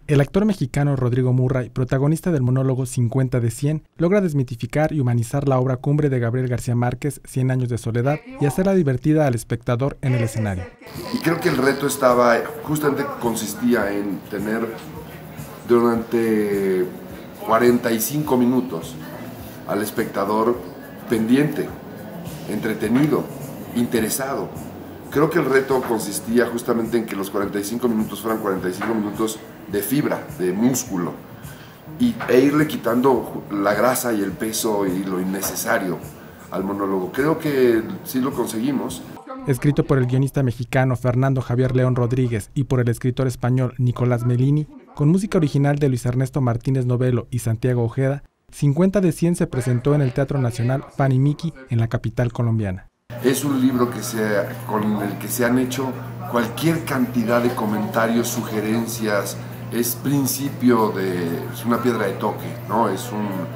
El actor mexicano Rodrigo Murray, protagonista del monólogo 50 de 100, logra desmitificar y humanizar la obra cumbre de Gabriel García Márquez, 100 años de soledad, y hacerla divertida al espectador en el escenario. Y creo que el reto justamente consistía en tener durante 45 minutos al espectador pendiente, entretenido, interesado. Creo que el reto consistía justamente en que los 45 minutos fueran 45 minutos de fibra, de músculo, e irle quitando la grasa y el peso y lo innecesario al monólogo. Creo que sí lo conseguimos. Escrito por el guionista mexicano Fernando Javier León Rodríguez y por el escritor español Nicolás Melini, con música original de Luis Ernesto Martínez Novelo y Santiago Ojeda, 50 de 100 se presentó en el Teatro Nacional Fanny Mickey en la capital colombiana. Es un libro con el que se han hecho cualquier cantidad de comentarios, sugerencias. Es es una piedra de toque, ¿no? Es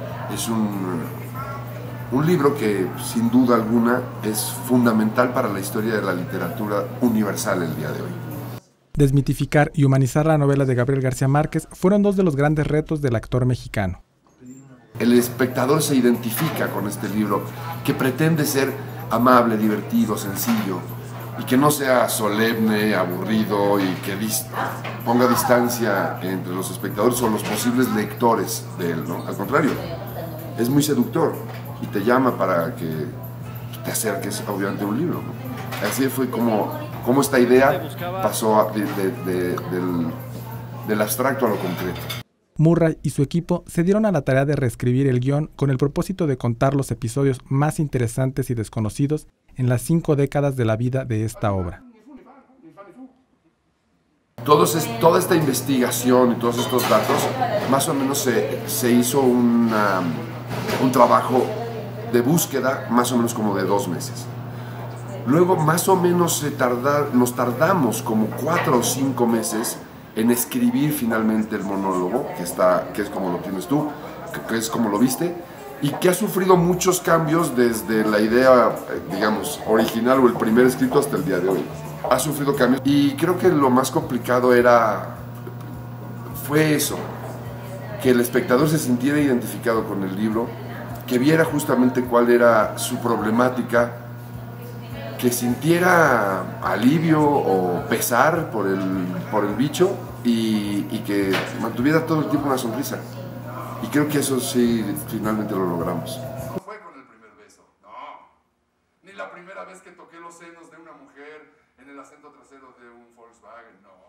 un libro que sin duda alguna es fundamental para la historia de la literatura universal el día de hoy. Desmitificar y humanizar la novela de Gabriel García Márquez fueron dos de los grandes retos del actor mexicano. El espectador se identifica con este libro, que pretende ser amable, divertido, sencillo, y que no sea solemne, aburrido y que ponga distancia entre los espectadores o los posibles lectores de él, ¿no? Al contrario, es muy seductor y te llama para que te acerques obviamente a un libro, ¿no? Así fue como esta idea pasó del abstracto a lo concreto. Murray y su equipo se dieron a la tarea de reescribir el guión con el propósito de contar los episodios más interesantes y desconocidos en las 5 décadas de la vida de esta obra. Toda esta investigación y todos estos datos, más o menos se hizo un trabajo de búsqueda más o menos como de 2 meses. Luego más o menos nos tardamos como 4 o 5 meses en escribir finalmente el monólogo, que es como lo tienes tú, que es como lo viste, y que ha sufrido muchos cambios desde la idea, digamos, original o el primer escrito hasta el día de hoy. Ha sufrido cambios y creo que lo más complicado fue eso, que el espectador se sintiera identificado con el libro, que viera justamente cuál era su problemática, que sintiera alivio o pesar por el bicho y que mantuviera todo el tiempo una sonrisa. Y creo que eso sí, finalmente lo logramos. No fue con el primer beso, no. Ni la primera vez que toqué los senos de una mujer en el asiento trasero de un Volkswagen, no.